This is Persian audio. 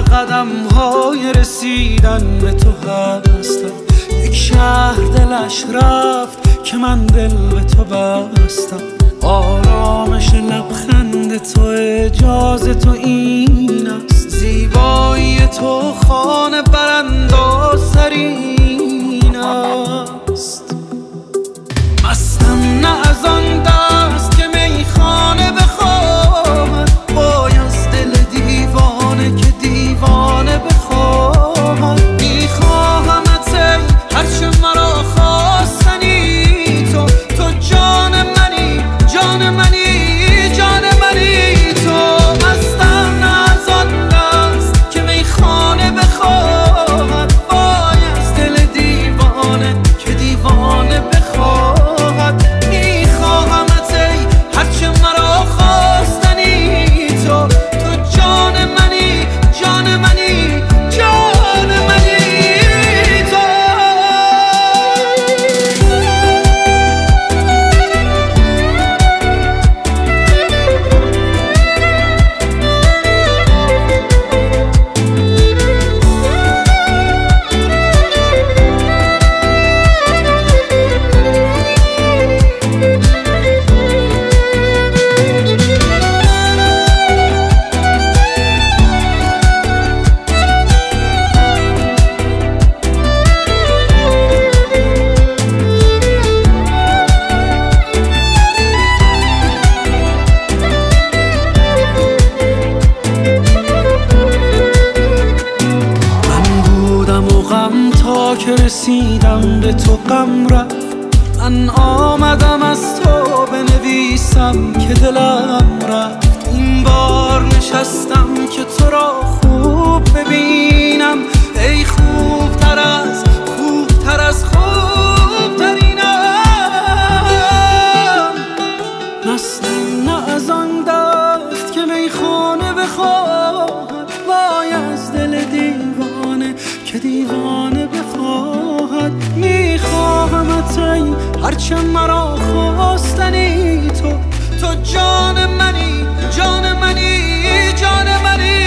قدم های رسیدن به تو هستم. یک شهر دلش رفت که من دل به تو بستم. آرامش لبخند تو اجازه تو این است. زیبایی تو خانه براندازترین است. مستم نه از آن دست که میخانه بخواهد، وای از دل دیوانه که دیوانه بخواهد. میخواهمت ای هرچه مرا خواستنی، تو جان منی، جان منی، جان منی. تو مستم نه از آن دست که میخانه بخواهد، وای از دل دیوانه که دیوانه بخواهد. میخواهمت ای هرچه مرا خواستنی، تو جان منی، جان منی، جان منی. تا که رسیدم به تو غم رفت. من آمدم از تو بنویسم که دلم رفت. این بار نشستم که تو را خوب ببینم. ای خوبتر از خوبتر از خوبترینم. مستم نه از آن دست که میخانه بخواهد، وای از دل دیوانه که دیوانه بخواهد. میخواهمت ای هرچه مرا خواستنی، تو جان منی، جان منی، جان منی.